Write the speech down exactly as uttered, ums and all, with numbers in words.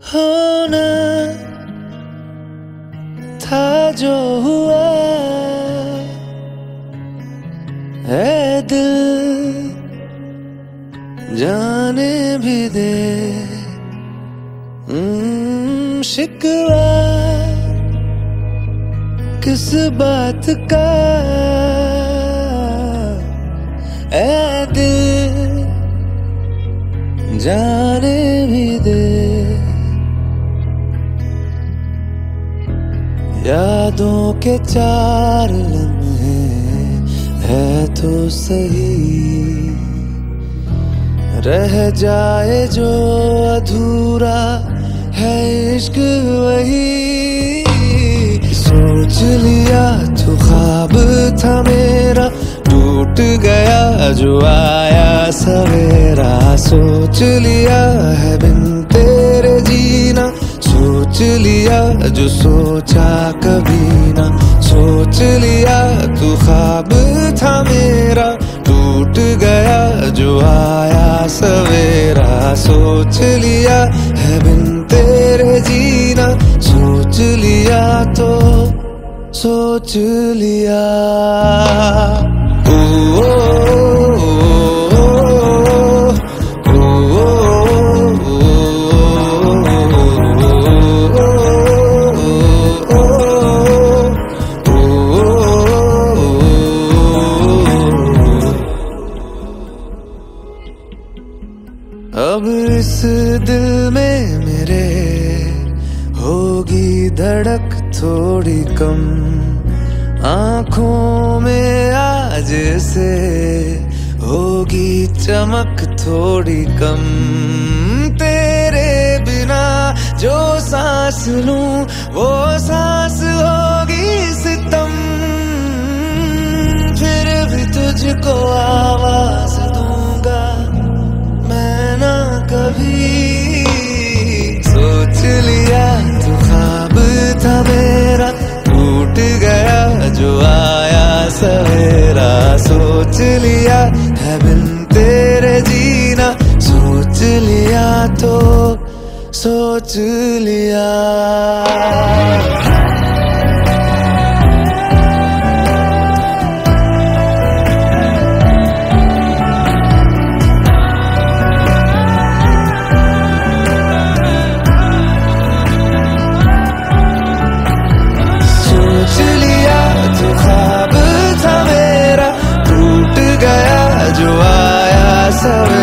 होना था जो हुआ है दिल जाने भी दे। हम्म, शिकवा किस बात का ऐ दिल जाने भी दे। यादों के चार लम्हे है तो सही, रह जाए जो अधूरा है इश्क वही। सोच लिया तो ख्वाब था मेरा, टूट गया जो आया सवेरा। सोच लिया है बिन तेरे जीना, सोच लिया जो सोचा कभी ना। सोच लिया तू ख्वाब था मेरा, टूट गया जो आया सवेरा। सोच लिया है बिन तेरे जीना, सोच लिया तो सोच लिया। ओ, ओ, अब इस दिल में मेरे होगी धड़क थोड़ी कम, आँखों में आज से होगी चमक थोड़ी कम। तेरे बिना जो सांस लूं वो सांस होगी सितम। फिर भी तुझको आवाज दूंगा मैं ना कभी। सोच लिया तू ख्वाब था मेरा, टूट गया जो आया सवेरा। सोच लिया है बिन तेरे जीना, सोच लिया तो सोच लिया। सोच लिया जो ख्वाब था मेरा, टूट गया जो आया सवेरा।